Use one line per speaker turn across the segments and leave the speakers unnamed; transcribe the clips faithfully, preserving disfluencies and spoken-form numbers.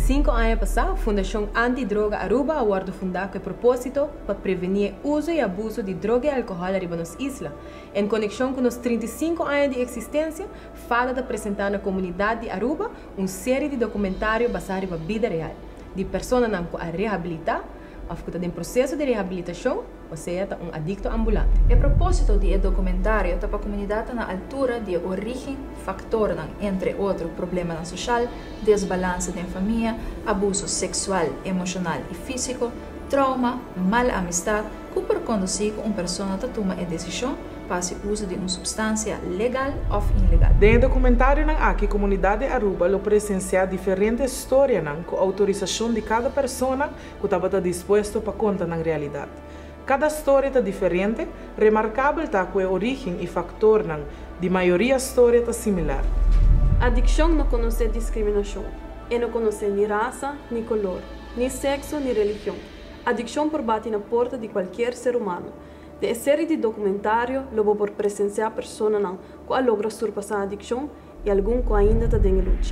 cinco anos passados, a Fundação Antidroga Aruba aguardou fundar com o propósito para prevenir o uso e abuso de droga e álcool arriba nas islas. Em conexão com os trinta e cinco anos de existência, fala de apresentar na comunidade de Aruba uma série de documentários baseados na vida real, de pessoas que a reabilitar, ou que em processo de reabilitação, ou seja, um adicto ambulante.
A propósito do documentário, está para a comunidade na altura de origem, fator entre outros problemas social, desbalance da família, abuso sexual, emocional e físico, trauma, mal amistade, que por conduzir uma pessoa a tomar a decisão para o uso de uma substância legal ou ilegal.
No documentário, aqui a comunidade de Aruba presencia diferentes histórias com autorização de cada pessoa que estava disposto para contar na realidade. Cada história é diferente, remarcável está com a origem e fator de maioria história está similar.
Adicção não conhece discriminação, e não conhece nem raça, nem color, nem sexo, nem religião. Adicção por bate na porta de qualquer ser humano. De série de documentário, logo por presenciar pessoas que logram surpassar a adicção e algum que ainda está em luta.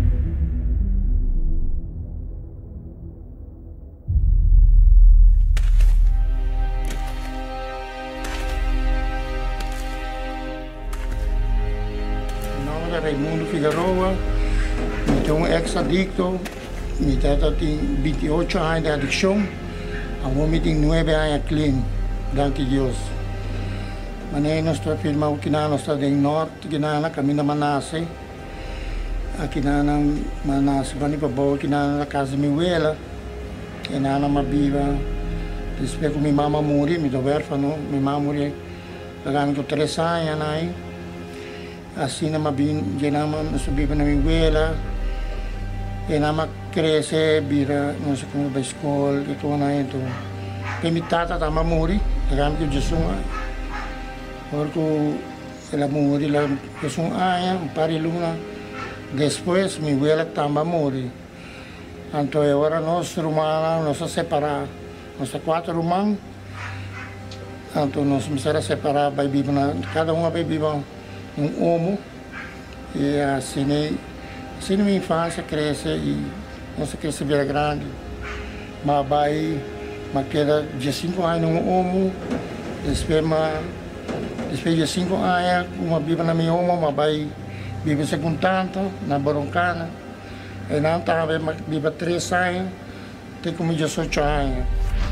Raimundo Figueroa, eu sou um ex-adicto, eu tenho vinte e oito anos de adicção, agora tenho nove anos clean, graças a Deus. Mas nós estamos filmando aqui na nossa do norte, aqui na caminho Manase, aqui na Manase, vamos para boa, aqui na casa da minha abuela, aqui na minha viva, depois que minha mãe morreu, me deu órfão, minha mãe morreu, pagando com três anos, assim na mabin jenama nasubiban na minha e nama cresce vira não sei como da escola e tudo na então que tata tama muri agam que Jesus porque ela muri lá Jesus aya pari luna depois minha abuela tama muri então agora nós rumana nós separar nós quatro irmãos então nós começamos a separar vai viver cada um vai viver um homo e assim assim minha infância cresce e nossa cresce vira grande mas vai mas queda de cinco anos um homo depois mas depois de cinco anos uma vive na minha homo mas vai vive segundo tanto na Boroncana e não estava vive três anos tem como dezoito anos.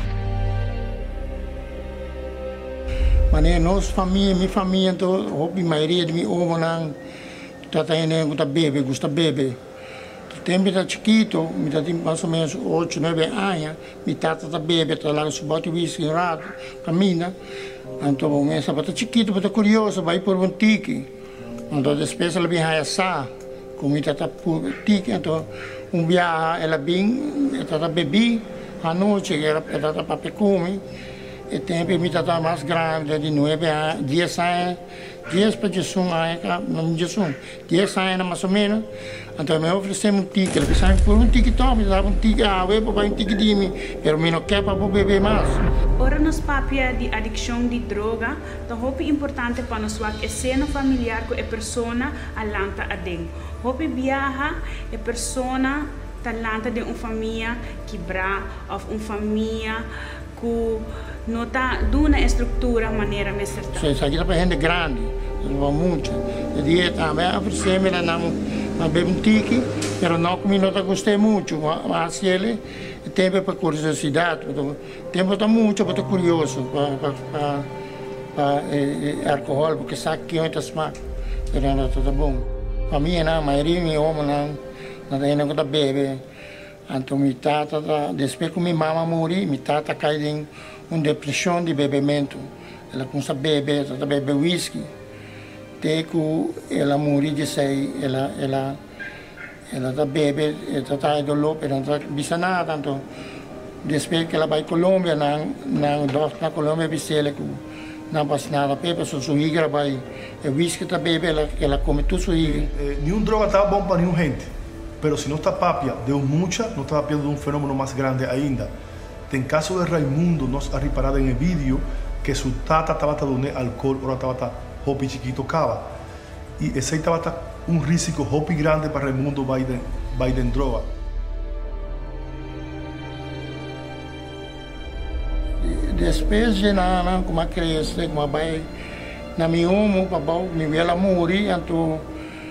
Mas nossa família, minha família, a maioria de minha homem não está indo para beber, gosta de beber. O tempo está chiquito, me dá mais ou menos oito, nove anos, me tata está bebe, está lá no subote whisky, rato, caminha. Então, o mês está chiquito, está curioso, vai por um tique. Então, depois ela vem a assar, como está por tique, então, um viagem, ela vem, está beber, à noite, ela está para comer. E tempo me está mais grande, de nove anos, dez anos, dez para dezoito anos, não dezoito, dez anos mais ou menos. Então me oferecemos um ticket, ele pensava por um ticket top, me dava um ticket água, para um ticket de mim, mas eu não quero para beber mais.
Ora nos papia de adicção de droga, então é importante para nós que a cena familiar com a pessoa alanta a dentro. Hope viaja a pessoa talanta de uma família quebrada ou uma família que não está de uma estrutura maneira mais certa.
Sim, isso aqui é para gente grande, não muito. E dia também oferecemos ela não não bebe um tique, mas não como não gostei muito, mas ele tempo para curiosidade, tempo está muito para curioso para para para álcool porque sabe que é smack, era não está bom. Para mim não, a maioria meu homem não não tem nada bebe. Então, minha tata, depois que minha mãe morreu, minha tata caiu em uma depressão de bebimento. Ela começou a beber, ela bebe whisky. Até que ela morreu de sei, ela ela ela bebe, ela está em dolor, ela não está vista nada. Então, depois que ela vai à Colômbia, na na na Colômbia, viste ela que não passa nada, bebe, só sua hígado vai, o whisky está bebe, ela ela come tudo sua hígado.
Nenhum droga está bom para nenhum gente. Pero si no está papia de mucha, no está papia de un fenómeno más grande ainda. En caso de Raimundo, nos ha reparado en el vídeo que su tata estaba dando alcohol, ahora estaba hopi chiquito cava. Y ese estaba un riesgo hopi grande para Raimundo Biden, Biden droga.
depois de nada, como a criança, como a bai, na minha umo, babau, me vela muri, então,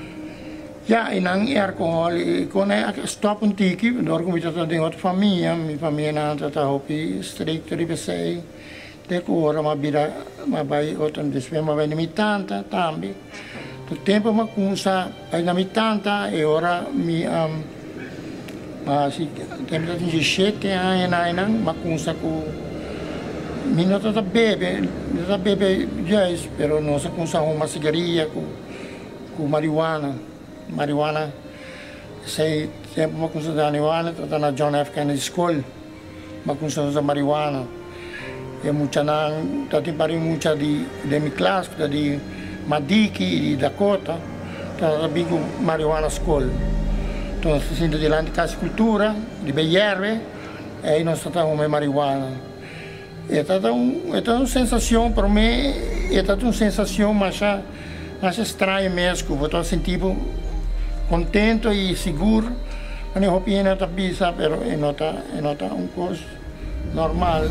já, e não é alcohol, e quando é stop um tiki, dor como eu tenho outra família, minha família não está hopi, strict, ribesei, decora, uma vida, uma bai, outra, depois, uma bai, na minha tanta, também. O tempo uma coisa, aí na minha tanta, e ora, me, um, mas, tempo de dezessete anos, ainda, uma coisa com mi não está bebe, não está bebe jazz, pero não se consome uma cigarrilha com com marihuana, marihuana, sei tempo uma coisa da marihuana, está na John F. Kennedy School, uma coisa da marihuana, e muita não, está tem pari muita de de minha classe, de Madiki, de Dakota, está bem com marihuana school, então se sente de lá de casa cultura, de Beyerve, e nós está com marihuana. É toda um, é toda uma sensação para mim, é toda uma sensação mais, mais estranha mesmo, eu estou sentindo contente e seguro, mas eu não estou pensando, mas não está uma coisa normal,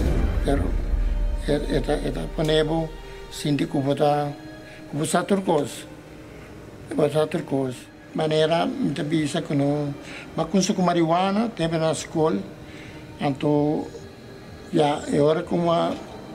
mas é para sentir que eu estou outra coisa, outra coisa. Maneira, eu penso que não, mas com marihuana, tempo na escola, então já, é hora como uma,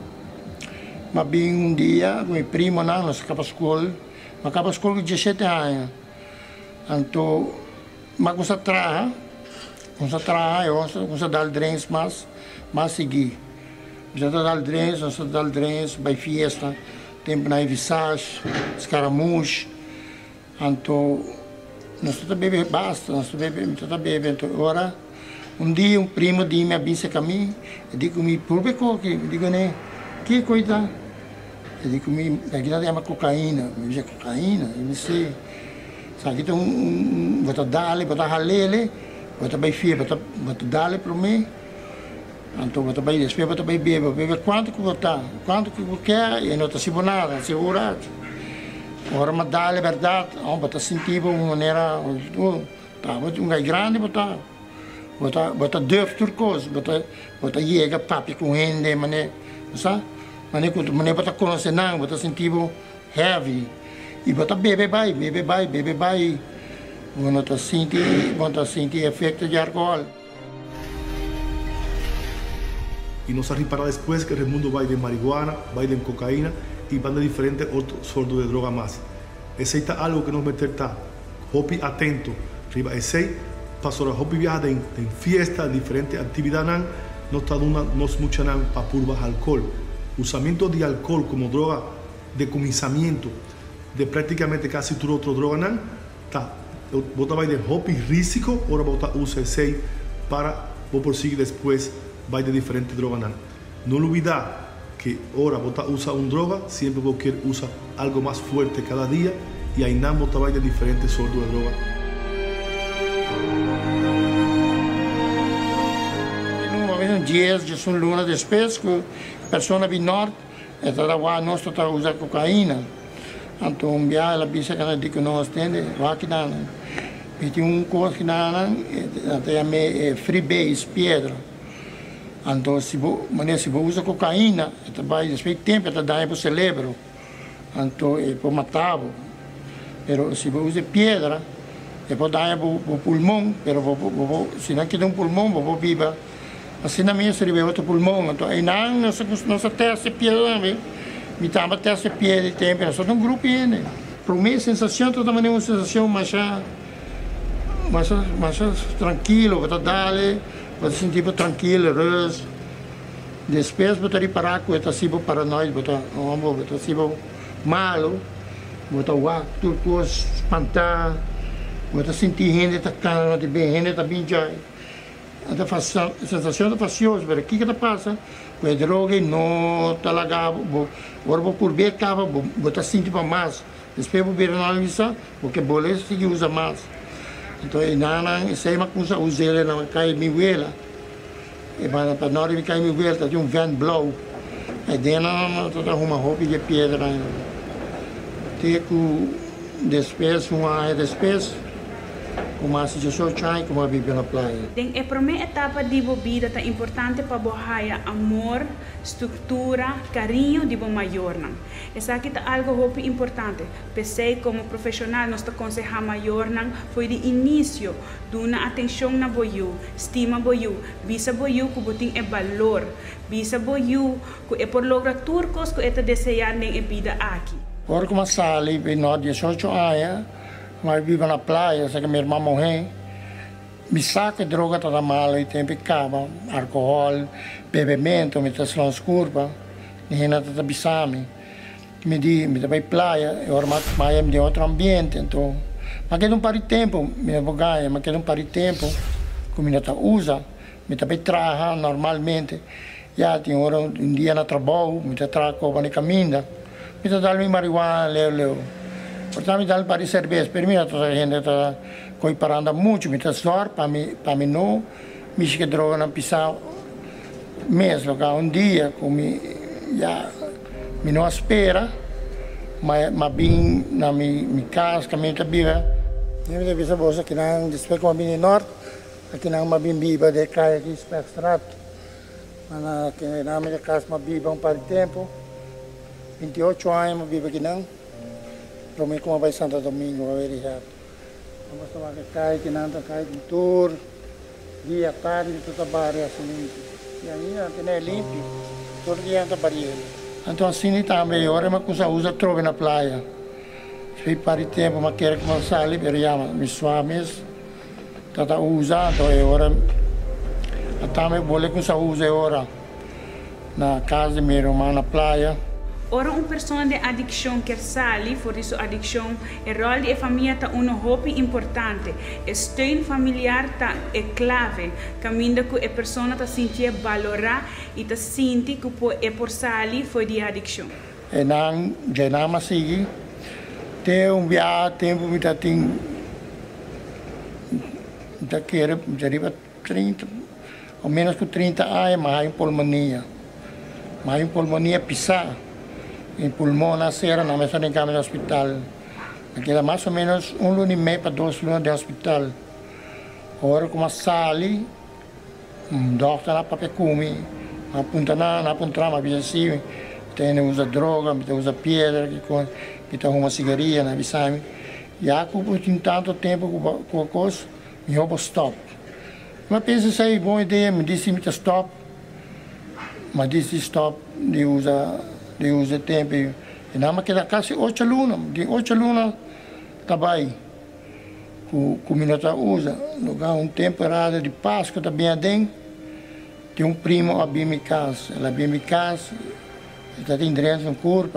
uma bem um dia, com meu primo não, nós acabamos a escola, mas acabamos a escola com dezessete anos. Então, mas com essa traja, com essa traja, eu com essa dar drinks, mas, mas seguir. Já dar drinks, nós dar drinks, vai festa, tempo na visage, escaramuche. Então, nós estamos bebendo basta, nós estamos bebendo, então, agora, um dia um primo de minha bisa kami, eu digo me por beco que digo né, que coisa, eu digo me aqui não é uma cocaína, me diz cocaína, eu me sei, sabe que tem um, bota dale, bota halele, bota bem fia, bota bota dale para mim, então bota bem depois bota bem bebe, bebe quanto que botar, quanto que quer e não está segurado, segurado, agora mas dale verdade, oh bota sentido uma maneira, tá, bota um gai grande bota Bota, bota durf turcos, bota, bota jäga papi com hende, mané, sabe? Mané, mané bota conhecer não, bota sentido heavy. E bota bebe vai, bebe vai, bebe vai. Bota sentir, bota sentir efeito de álcool.
Y nos arripará después que el mundo va de marihuana, va de cocaína y van de diferentes otros sordos de droga más. Ese está algo que nos meter está, hopi atento, riba ese. Pasó la hopi viaja en, en fiesta, diferentes actividades, no está dando nos mucha para purvas alcohol. Usamiento de alcohol como droga de comisamiento de prácticamente casi todo otro droga nan, está. Vota va de hopi rísico, ahora vota usa ese para vos proseguir después va de diferentes drogas nan. No olvidar que ahora vota usa un droga, siempre vos quieres usar algo más fuerte cada día y ahí nan vota va de diferentes sordos de droga.
Dias de sua luna depois que a pessoa vem norte, ela lá nós está usando cocaína, então via ela pensa que ela diz que nós temos, lá que dá, e tem um coisa que dá, até é free base, pedra, então se você, maneira se você usa cocaína, ela vai depois tempo ela dá para o cérebro, então é para matar, mas se você usa pedra, é para dar para o pulmão, mas se não quer um pulmão, você vive. Assim na minha seria outro pulmão, então aí não nossa nossa testa pieda, me tava testa pieda de tempo, só um grupo ainda. Para mim a sensação toda maneira uma sensação mais mais mais tranquilo, vou dar, vou sentir tranquilo, res. Depois vou ter parar com essa sibo paranoide, vou estar, vou estar sibo malo, vou estar uau, tudo coisa espantar, vou estar sentir gente tá cara, de bem, gente tá bem já. A sensação é faciosa, mas o que que passa? Com a droga não está lá, agora vou por ver cava, vou estar sentindo mais. Depois vou ver na análise, porque bolé se usa mais. Então, não, isso é uma coisa, usei ela não cai minha vela. E para na hora de cair minha vela, tem um vento blow. E dentro não está uma roupa de pedra. Tem que depois uma depois como a dezoito anos, como a vive na praia.
Den a primeira etapa de vida é importante para borrar amor, estrutura, carinho de bom maior. Essa aqui é algo muito importante. Pensei como profissional, nós aconselhar maior foi de início, de uma atenção na boiú, estima boiú, visa boiú que botin é valor, visa boiú que é por lograr turcos que é desejar nem a vida aqui.
Agora como a Sally, nós dezoito anos, mas vive na praia, sei que minha irmã morreu, me saca droga toda mala e tem picava, álcool, bebimento, me tá slons curva, nem nada tá bisame, me di, me tá para praia, eu armado mais me de outro ambiente, então, mas queda um par de tempo, me abogaia, mas queda um par de tempo, como me tá usa, me tá para trabalhar normalmente, já tem hora um dia na trabalho, me tá trabalhando com a caminha, me tá dando marihuana, leu, leu. Portanto, me dá um par de cerveja, para mim, a gente está comparando muito, me está só, para mim, para mim não, me que droga não pisa mesmo, um dia, como já, me não espera, mas, mas bem na minha casa, que a minha está viva, eu me devia saber que não, depois como a minha norte, aqui não uma bem viva, de cair aqui, extrato, mas que na minha casa, uma viva um par de tempo, vinte e oito anos, uma viva aqui não. Kami kuma vai Santo Domingo, vai verificar. Vamos tomar que cai, que não cai de tour, dia tarde, tudo a barra assim. E aí, a gente é limpo, todo dia anda barreira. Então assim também, agora uma coisa usa trove na praia. Se para tempo, mas quer que você sali, veriama, me suaves, tata usa, então agora, também boleh que você usa agora na casa de minha irmã na praia.
Ora uma pessoa de adicção quer sair, por isso adicção, o rol de família é um muito importante. O steun familiar é clave, caminho que a pessoa está sentir valorar e está sentir que é por sair foi de adicção.
E não, já não mais sigue, tem um viagem, tempo que está tem, está querendo, já arriba trinta, ou menos que trinta anos, mas há pulmonia, mas há pulmonia pisar. Em pulmão na serra, na mesa de cama no hospital. Queda mais ou menos um ano e meio para dois anos de hospital. Agora, como sali, um doutor lá para comer, aponta na, aponta na vida assim, tem usa droga, tem usa pedra, que tem uma cigarrinha, na visão. E há que tanto tempo com a coisa, eu vou stop. Mas pensa se é boa ideia, me disse que stop, mas disse stop de usar de uso tempo e não mas queda quase oito alunos de oito alunos trabalho com com minuta usa lugar um temporada de Páscoa também tem tem um primo a bem me casa ela bem me casa está tem doença no corpo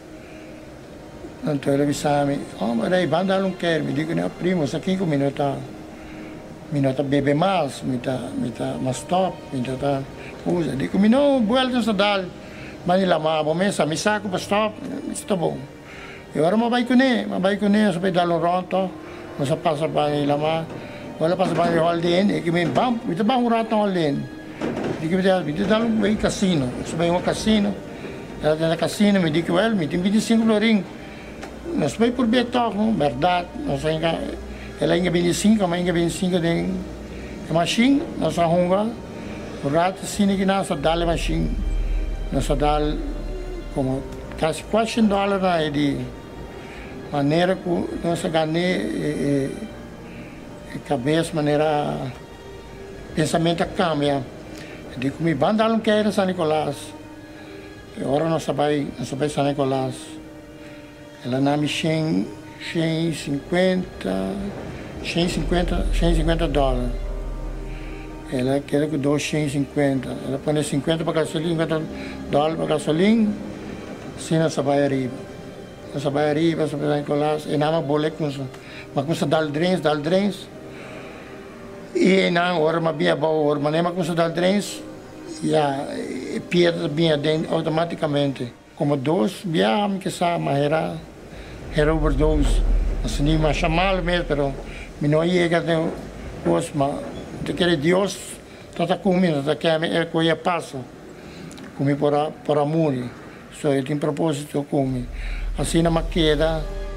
então ele sabe oh mas aí banda não quer me digo não primo isso aqui com minuta minuta bebe mais me tá me tá mas stop me tá usa digo me não volta a dar mas lá mas bom mesa me saco para stop está bom e agora me vai com ele me vai com ele para dar um ronto nós passa para lá mas agora passa para o Holden e que me bam me dá um rato Holden e que me dá me dá um bem casino se vai um casino ela tem casino me diz que well me tem vinte e cinco florim nós vai por beto verdade nós ainda ela ainda vinte e cinco mas ainda vinte e cinco de machine nós arrumamos o rato cine que nós dá a machine nós dá como quase quatro dólares de maneira que nós ganhamos a cabeça, maneira pensamento cambia. De como me banda não quer São Nicolás. Agora nós vai nós vai São Nicolás. Ela na me cem, cem e cinquenta, cem e cinquenta, cem e cinquenta dólares. Ela quer que dou cem e cinquenta. Ela põe cinquenta para gasolina, cinquenta dólares para gasolina. Sim, nós vai arriba. Nós vai arriba, nós vai Nicolás. E não boleh com isso. Mas com isso dá drens, dá drens. E não, agora mas bem bom, agora mas nem com isso dá drens. E a piedra bem dentro automaticamente. Como dois, bem que sabe, mas era era overdose. Assim nem mais chamar mesmo, pero me não ia que tem os mas te quer Deus está comigo, está que é coisa passa. Comi por por amor. Só eu tenho propósito comi. Assim na maqueda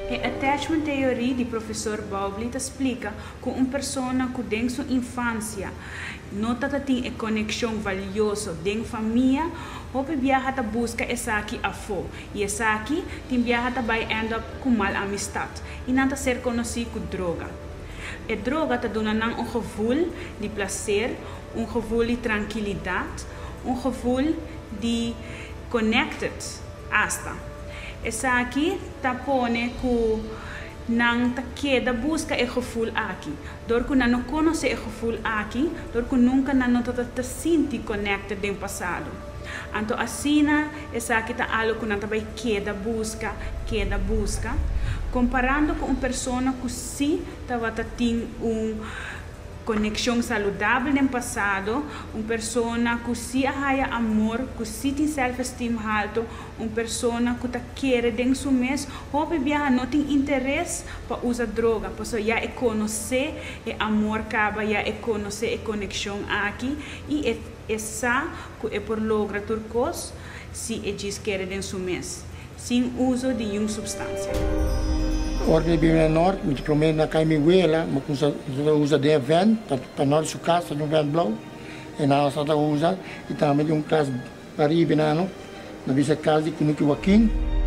A attachment theory do professor Bowlby explica que uma pessoa que tem sua infância nota tem a conexão valiosa com a família, hope viaja ta busca essa aqui a fo e essa aqui tem viaja ta vai end up com mal amistade e não ta ser conhecido com droga. A droga ta dona nang um gevoel de prazer, um gevoel de tranquilidade, um gevoel de connected hasta. Essa aqui ta pone que não ta queda busca e gevoel aqui. Door que não conhece e gevoel aqui, door que nunca não ta ta sente connected com o passado. Então assim, essa aqui ta algo que não ta vai queda busca, queda busca. Comparando com uma pessoa que sim tava tem um conexão saudável no passado, uma pessoa que sim há amor, que sim tem self-esteem alto, uma pessoa que tá quer dentro seu mês, hope viaja não tem interesse para usar droga, porque já é conhecer o amor acaba, já é conhecer a conexão aqui e é essa que é por logra turcos se é diz quer dentro seu mês, sem uso de nenhuma substância.
Ora vive no norte, me prometo na Caimihuela, mas usa de van, para nós sua casa, um van blau, e na nossa usa, e também um caso para ir na visa casa de Kunuki Joaquim.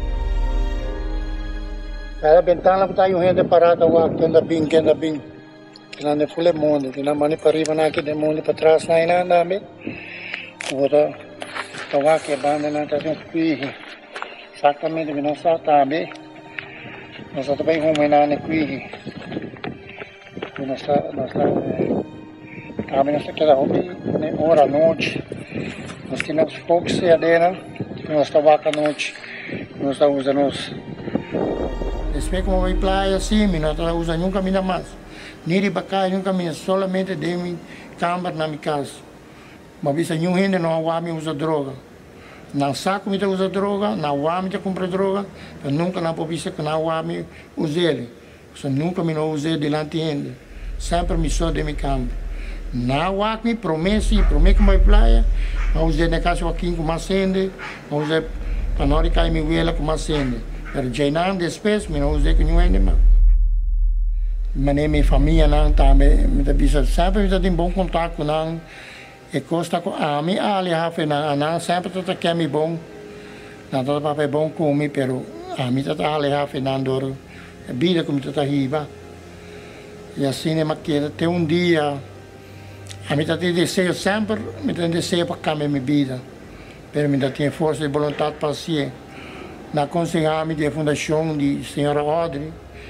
Era ventana para eu rende parada, o que anda bem, que anda bem, que não é full mundo, que não mani para ir na que de mundo para trás na ina na me, ora, então aqui a banda não está tão frio, exatamente que não sabe também. Nós também vamos na aqui, nós nós também nós queda hobby, hora à noite, nós temos pouco cedeira, nós estamos à noite, nós estamos usando nós. Espero como vai praia assim, nós não usamos nunca mina mais, nem de bacai nunca mina, solamente de minha câmara na minha casa, mas vista nenhum gente não há usa droga. Não saco me usa droga, não há me compra droga, eu nunca não posso dizer que não há me usa ele. Eu nunca me não usei delante dele, sempre me sou de minha cama. Não há me promesse, promesse que vai praia, não usei na casa aqui com mais acende, não usei para não cair me vela com mais acende. Mas já não depois me não usei com nenhum ainda mais. Mas minha família não também, me dá sempre me tem bom contato com não. E costa a mim ali a fena não sempre tá que me bom não tá para bom comer pero a mim tá ali a fena dor a vida como tá riba e assim é maquera tem um dia a mim tá tem desejo sempre me tem desejo para cambiar minha vida pero me tem força e vontade para ser na conselhame da fundação de senhora Audrey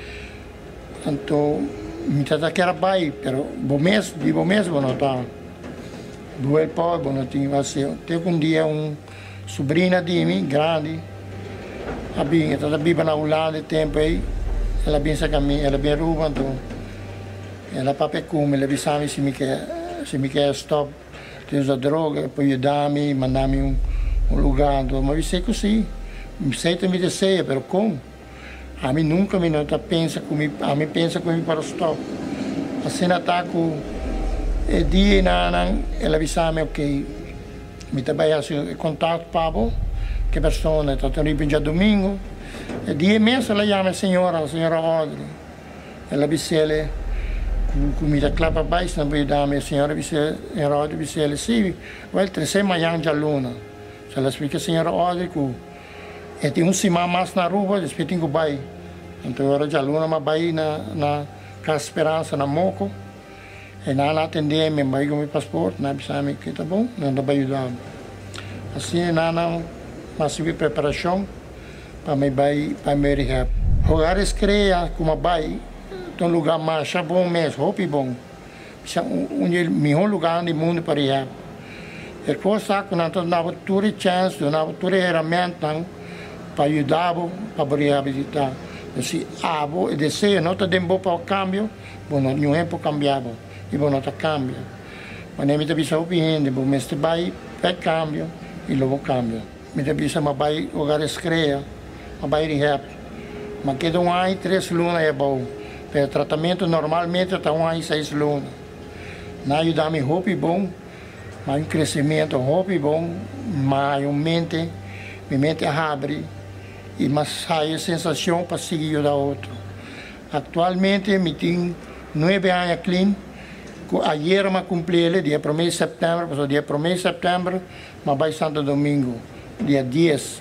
então me tá quer vai pero bom mês de bom mês não tá Due poco non tinha assim. Teve um dia um sobrinha de mim, grande, a binha, ela vive na Holanda tempo aí, ela pensa que mim, ela bem ruba, então, ela papai come, ela pensa se me quer, se me quer stop, tem usa droga, poi ajudar-me, mandar-me um, um lugar, então, mas eu sei que sim, sei que me deseja, mas como? A mim nunca me não pensa comigo, a mim pensa comigo para stop, assim está com e dia na na ela avisava-me ok me trabalha assim contato Pablo que pessoa está tendo já domingo e dia mês ela chama a senhora a senhora Audrey ela avisa comida clapa baixo não pode dar a senhora avisa a Audrey avisa ela sim vai trazer amanhã já luna ela explica a senhora Audrey que e tem um cima mais na rua depois tem que vai então agora já luna mas vai na na Casa Esperança na Moco e não atender me vai com meu passaporte não sabe que tá bom não dá para ajudar assim não não mas se preparação para me vai para me rehab lugares cria como vai um lugar mais bom mesmo hope bom um melhor lugar no mundo para rehab e coisa que não dá tudo chance não tudo ferramenta para ajudar para reabilitar se abo e desejo não tá dando para o cambio bom não é para cambiar e bom não cambia mas nem me devia opinião bom mas te vai para cambio e logo cambio me devia mas vai lugares cria mas vai rehab mas que um ano três lunas é bom para tratamento normalmente está um ano seis lunas não ajuda me hope bom mas um crescimento hope bom mas um mente minha mente abre e mas há a sensação para seguir o outro. Atualmente, eu tenho nove anos clean. Ayer eu cumpri ele, dia primeiro de setembro, passou dia primeiro de setembro, mas vai Santo Domingo, dia dez.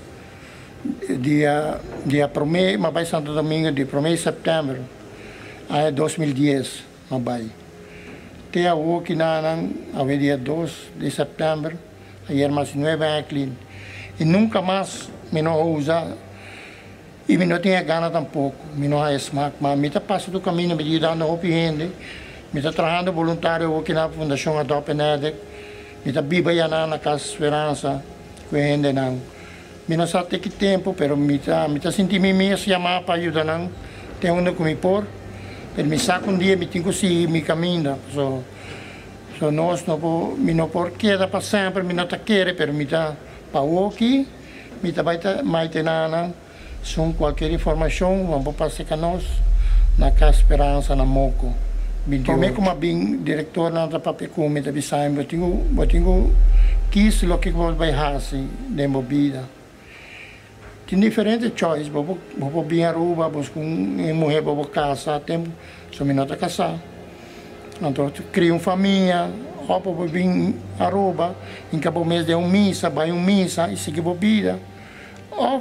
Dia, dia primeiro, mas vai Santo Domingo, dia primeiro de setembro, aí dois mil e dez, mas vai. Até a o que não, ao dia dois de setembro, ayer mais nove anos clean. E nunca mais me não usa, e me não tinha gana tampouco, me não há esmaque, mas me está passando o caminho, me ajudando a outra gente. Me está trabalhando voluntário aqui na Fundação Adopt Neder. Me está vivendo na Casa Esperança, com a gente não. Me não sabe que tempo, mas me está me está sentindo me chamar para ajudar não. Tem onde comer por. Ele me saca um dia, me tenho que seguir meu caminho. So, so nós não me não por queda para sempre, me não está querer, mas me está para o aqui, me está vai mais ter nada. Se qualquer informação, vamos passar com nós na Casa Esperança na Moco. Como como bem diretor na papel como da Bissaim, eu tenho eu tenho quis o que vou vai fazer de movida. Tem diferentes choices, vou vou bem Aruba, vou com uma mulher vou casar, tempo, só me nota casar. Então crio uma família, ou vou bem Aruba, em cabo mês de um missa, vai um missa e seguir bebida. Ou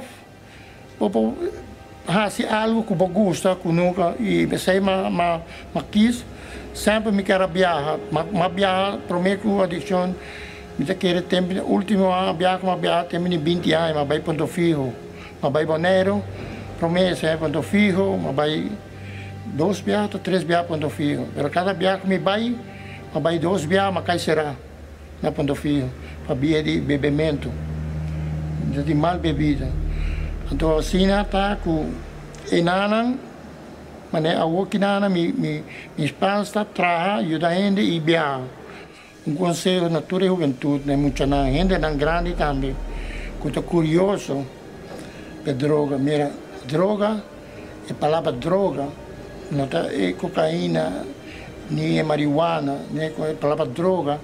vou fazer algo que eu gosto, que nunca e pensei ma ma ma quis. Sempre me quero viajar, mas viajar, prometo que a adicção, me quero tempo, último ano, viajar, mas viajar, tempo de vinte anos, mas vai ponto fijo, mas vai boneiro, prometo, é ponto fijo, mas vai dois viagens, três viagens, ponto fijo. Mas cada viagem que me vai, mas vai dois viagens, mas cai será, na ponto fijo, para via de bebimento, de mal bebida. Então, assim, está com enanan, mas a outra nana me me me espanta traha ajuda a gente e viaja. Um conselho natura e juventude, né? Muita na gente não grande também. Que estou curioso de droga, mira, droga, a palavra droga, não é cocaína, nem é marihuana, né? A palavra droga,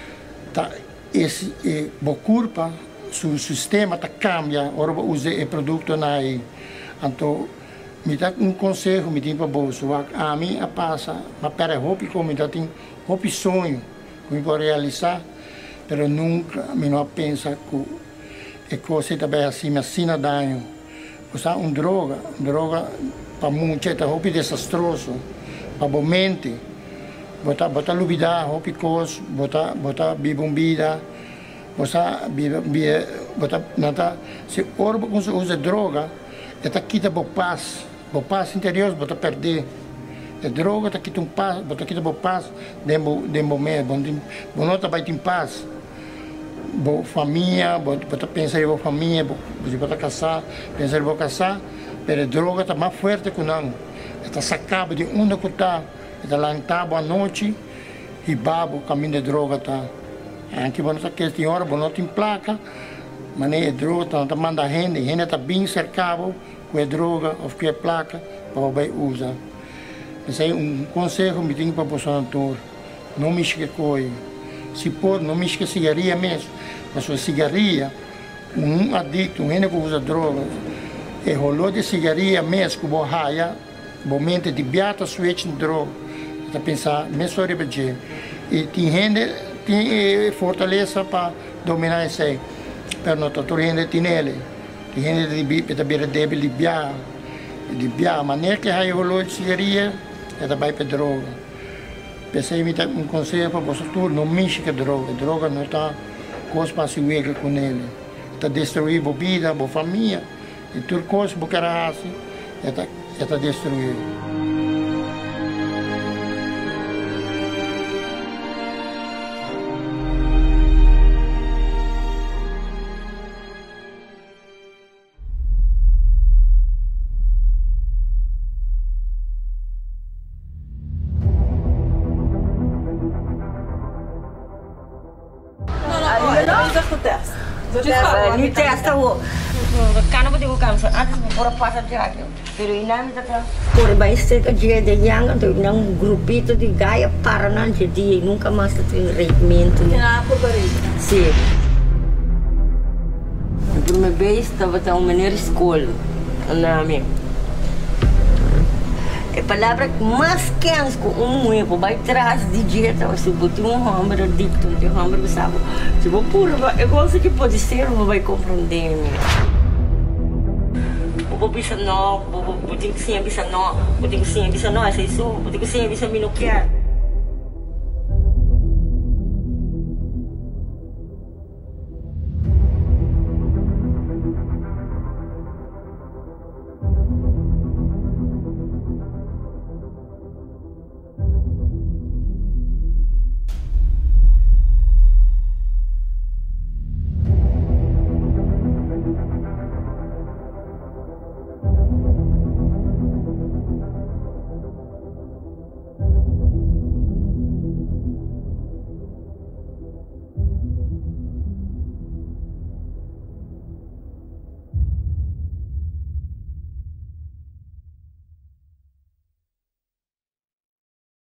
tá esse é boa culpa, o sistema tá cambia, ora usa o produto na aí, então me dá um conselho, me tem para bolso, a mim a passa, mas para roupa como me dá tem roupa sonho, que me pode realizar, mas nunca me não pensa que é coisa também assim, me assina danho, usar um droga, droga para muito, é roupa desastroso, para bom mente, botar botar lubida, roupa coisa, botar botar bibombida, botar botar nada, se ora você usa droga, está quita bo paz, bo paz interior, bota perder. A droga está quita um paz, bota quita bo paz, demo demo me, bom bom não tá vai ter paz. Bo família, bota pensar em bo família, você bota casar, pensar em bo casar, mas a droga está mais forte que não. Está sacado de onde que está, está lá em tabo à noite e babo caminho de droga tá. Aqui bom tá que tem hora, bom não tem placa. Mas a droga está mandando a gente, a gente está bem cercado com a droga ou com a placa para vai usar. Esse é um conselho que me tenho para o professor. Não me esqueça coisa. Se for, não me esqueça cigarrilha mesmo. Mas a cigarrilha, um adicto, um gente que usa droga, é rolou de cigarrilha mesmo, que vai raia, vai mente de beata switch de droga. Está pensando, mesmo sobre o dia. E tem gente tem fortaleza para dominar isso aí. Per non tutto gente tinele, di gente di per bere debili di bia, di bia, ma neanche hai volo di sigaria e da bai per droga. Per se mi un consiglio per vostro tour, non mischica droga, droga non sta cosa per seguire con ele. Sta destruire bebida, bo famiglia, e tutte cose bo carassi, e sta e sta destruire.
Ni testa o cano de o cansa antes por passar de aqui pero inami tá por baixo de dia de yang então não um grupito de gaia para não de dia nunca mais tem rendimento
na por barriga
sim a primeira vez estava tão maneira escola Nami. A palavra mais quente com um muito vai atrás de dieta, se botar um hamburger dito, de hamburger sabe. Se vou pôr, eu gosto que pode ser, não vai compreender. Vou pensar não, vou tem que ser pensar não, vou tem que ser pensar não, é isso, vou tem que ser pensar não quer.